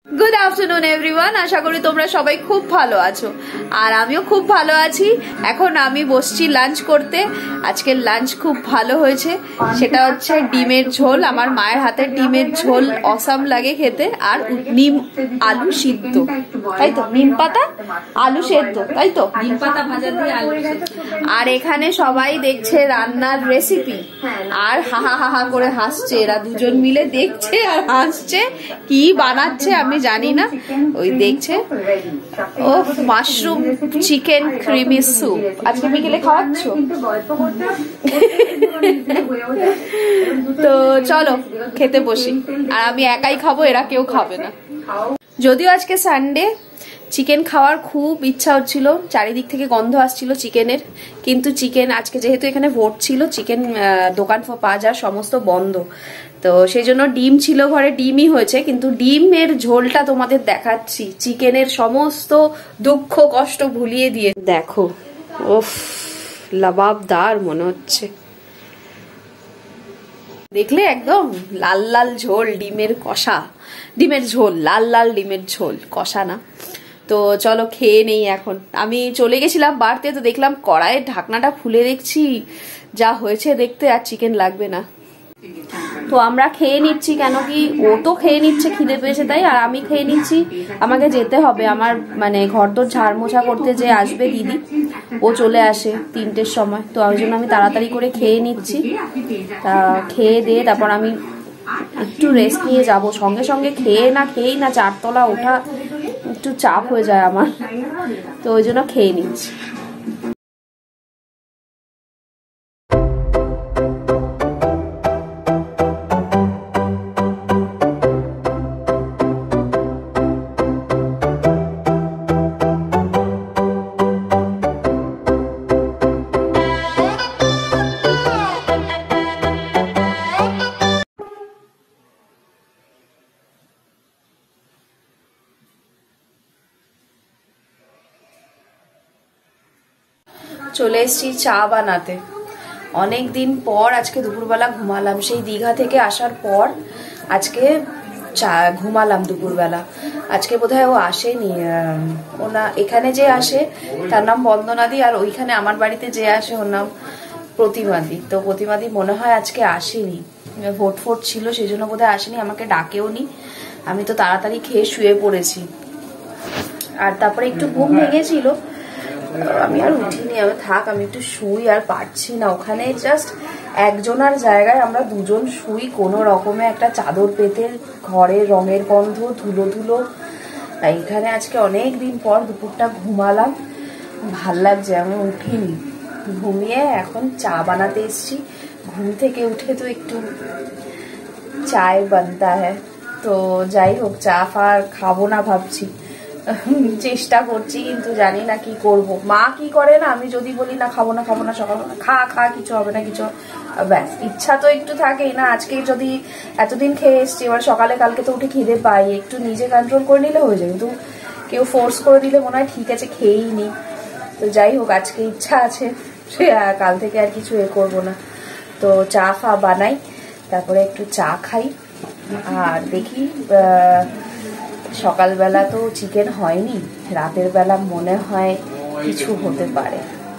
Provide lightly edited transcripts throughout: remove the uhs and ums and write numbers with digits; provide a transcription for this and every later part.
Good afternoon everyone, আশা করি তোমরা সবাই খুব ভালো আছো আর আমিও খুব ভালো আছি। এখন আমি বসছি লাঞ্চ করতে। আজকের লাঞ্চ খুব ভালো হয়েছে, সেটা হচ্ছে ডিমের ঝোল। আমার মায়ের হাতের ডিমের ঝোল অসাম লাগে খেতে, আর নিম আলু সিদ্ধ, তাই তো? নিম পাতা আলু সেদ্ধ, তাই তো? নিম পাতা ভাজা দিয়ে আলু। আর এখানে সবাই দেখছে রান্নার রেসিপি আর হাহা হাহা করে হাসছে। এরা দুজন মিলে দেখছে আর হাসছে, কি বানাচ্ছে আমি জানি না, ওই দেখছে। ও মাশরুম চিকেন ক্রিমি স্যুপ আজকে বিকেলে খাওয়াচ্ছ? তো চলো খেতে বসি। আর আমি একাই খাবো, এরা কেউ খাবে না। যদিও আজকে সানডে, চিকেন খাওয়ার খুব ইচ্ছা হচ্ছিল, চারিদিক থেকে গন্ধ আসছিল চিকেনের, কিন্তু চিকেন আজকে যেহেতু এখানে ভোট ছিল, চিকেন দোকান পাওয়া যায় সমস্ত বন্ধ, তো সেই জন্য ডিম ছিল ঘরে, ডিমই হয়েছে। কিন্তু ডিমের ঝোলটা তোমাদের দেখাচ্ছি, চিকেনের সমস্ত দুঃখ কষ্ট ভুলিয়ে দিয়ে। দেখো, ওফ লাবাবদার মনে হচ্ছে, দেখলে একদম লাল লাল ঝোল, ডিমের কষা, ডিমের ঝোল, লাল লাল ডিমের ঝোল, কষা না। তো চলো খেয়ে নেই। এখন আমি চলে গেছিলাম বাড়তে, তো দেখলাম কড়াইয়ের ঢাকনাটা খুলে, দেখছি যা হয়েছে দেখতে, আর চিকেন লাগবে না। তো আমরা খেয়ে নিচ্ছি, কেন কি ও তো খেয়ে নিচ্ছে খিদে পেয়েছে তাই, আর আমি খেয়ে নিচ্ছি। আমাকে যেতে হবে, আমার মানে ঘরদোর ঝাড় মোছা করতে যে আসবে দিদি, ও চলে আসে 3টের সময়, তো ওই জন্য আমি তাড়াতাড়ি করে খেয়ে নিচ্ছি। তা খেয়ে দিয়ে তারপর আমি একটু রেস্ট নিয়ে যাব। সঙ্গে সঙ্গে খেয়েই না 4তলা ওঠা একটু চাপ হয়ে যায় আমার, তো ওই জন্য খেয়ে নিচ্ছি। চলে এসেছি চা বানাতে। অনেক দিন পর আজকে দুপুরবেলা ঘুমালাম, সেই দীঘা থেকে আসার পর আজকে চা ঘুমালাম দুপুরবেলা। আজকে বোধহয় ও আসেনি, ওনা এখানে যে আসে তার নাম বন্দনাদি, আর ওইখানে আমার বাড়িতে যে আসে ওর নাম প্রতিমাদি। তো প্রতিমাদি মনে হয় আজকে আসেনি, ভোট ছিল সেই জন্য বোধহয় আসেনি, আমাকে ডাকেও নি। আমি তো তাড়াতাড়ি খেয়ে শুয়ে পড়েছি, আর তারপরে একটু ঘুম ভেঙেছিল, আমি আর উঠিনি। আমি থাক, আমি একটু শুই, আর পারছি না। ওখানে জাস্ট একজনের জায়গায় আমরা দুজন শুই কোনো রকমে, একটা চাদর পেতে, ঘরের রঙের গন্ধ, ধুলো ধুলো। এইখানে আজকে অনেক দিন পর দুপুরটা ঘুমালাম, ভাল লাগছে। আমি উঠিনি, ঘুমিয়ে এখন চা বানাতে এসছি। ঘুম থেকে উঠে তো একটু চায় বানতা হ্যাঁ, তো যাই হোক, চা ফা খাবো না ভাবছি, চেষ্টা করছি, কিন্তু জানি না কি করব। মা কি করে না, আমি যদি বলি না খাবো না সকালবেলা, খা কিছু হবে না, কিছু ব্যাস, ইচ্ছা তো একটু থাকেই না। আজকে যদি এতদিন খেয়ে এসছি, এবার সকালে কালকে তো উঠে খিদে পাই, একটু নিজে কন্ট্রোল করে নিলে হয়ে যায়, কিন্তু কেউ ফোর্স করে দিলে মনে হয় ঠিক আছে খেয়েই নি। তো যাই হোক, আজকে ইচ্ছা আছে, সে কাল থেকে আর কিছু করবো না। তো চা ফা বানাই, তারপরে একটু চা খাই, আর দেখি সকালবেলা তো চিকেন হয়নি, রাতের বেলা মনে হয় কিছু হতে পারে।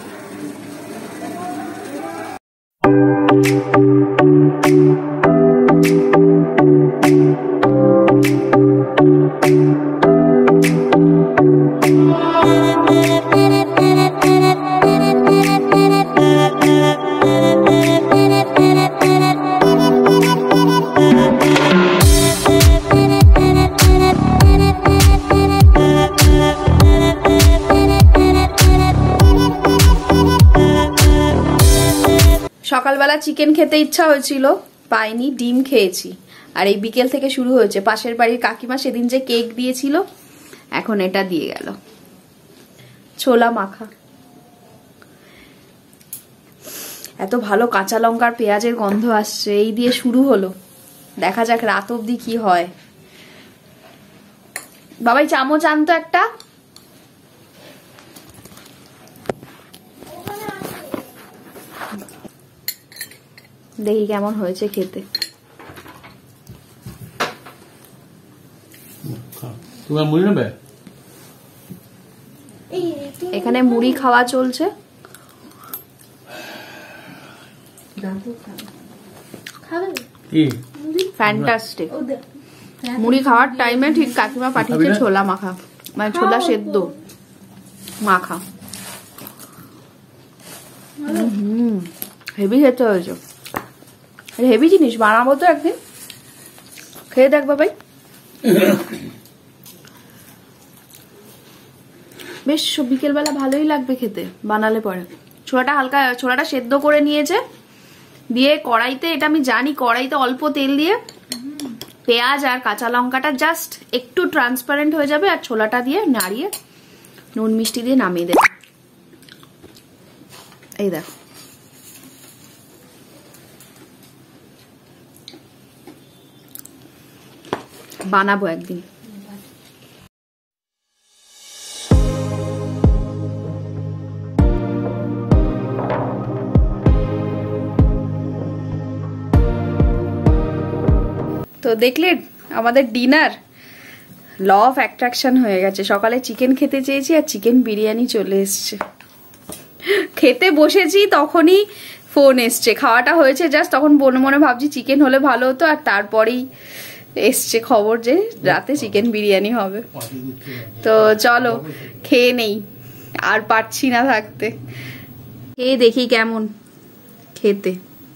সকালবেলা চিকেন খেতে ইচ্ছা হয়েছিল, পাইনি, ডিম খেয়েছি। আর এই বিকেল থেকে শুরু হয়েছে, পাশের বাড়ির কাকিমা সেদিন যে কেক দিয়েছিল, এখন এটা দিয়ে গেল, ছোলা মাখা। এত ভালো কাঁচা লঙ্কার পেঁয়াজের গন্ধ আসছে, এই দিয়ে শুরু হলো। দেখা যাক রাত অবধি কি হয়। বাবাই চামচ আনতো একটা। দেখি কেমন হয়েছে খেতে। তোমার মুড়ি নেবে? এখানে মুড়ি খাওয়া চলছে। ফ্যান্টাস্টিক। মুড়ি খাওয়ার টাইমে ঠিক কাকিমা পাঠিয়েছে ছোলা মাখা, মানে ছোলা সেদ্ধ মাখা। হেভি খেতে হয়েছে, হেভি জিনিস। বানাবো তো একদিন, খেয়ে দেখ বাবাই। বেশ বিকেল বেলা ভালোই লাগবে খেতে বানালে পরে। ছোলাটা হালকা, ছোলাটা সেদ্ধ করে নিয়েছে, দিয়ে কড়াইতে, এটা আমি জানি, কড়াইতে অল্প তেল দিয়ে পেঁয়াজ আর কাঁচা লঙ্কাটা জাস্ট একটু ট্রান্সপারেন্ট হয়ে যাবে, আর ছোলাটা দিয়ে নাড়িয়ে নুন মিষ্টি দিয়ে নামিয়ে দেবে। এই দেখো, বানাবো একদিন। তো দেখলেন আমাদের ডিনার ল অফ অ্যাট্রাকশন হয়ে গেছে। সকালে চিকেন খেতে চেয়েছি আর চিকেন বিরিয়ানি চলে এসছে। খেতে বসেছি তখনই ফোন এসছে, খাওয়াটা হয়েছে জাস্ট, তখন মনে মনে ভাবছি চিকেন হলে ভালো হতো, আর তারপরেই এসছে খবর যে রাতে চিকেন বিরিয়ানি হবে। তো চলো খেয়ে নেই, আর পারছি না থাকতে। খেয়ে দেখি কেমন খেতে।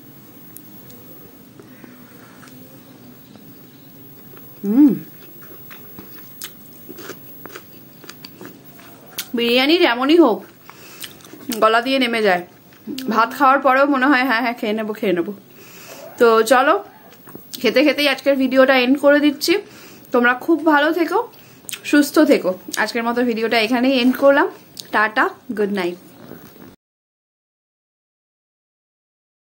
বিরিয়ানি যেমনই হোক গলা দিয়ে নেমে যায়। ভাত খাওয়ার পরেও মনে হয় হ্যাঁ হ্যাঁ খেয়ে নেবো। তো চলো খেতে খেতেই আজকের ভিডিওটা এন্ড করে দিচ্ছি। তোমরা খুব ভালো থেকো, সুস্থ থেকো। আজকের মতো ভিডিওটা এখানেই এন্ড করলাম। Tata, good night.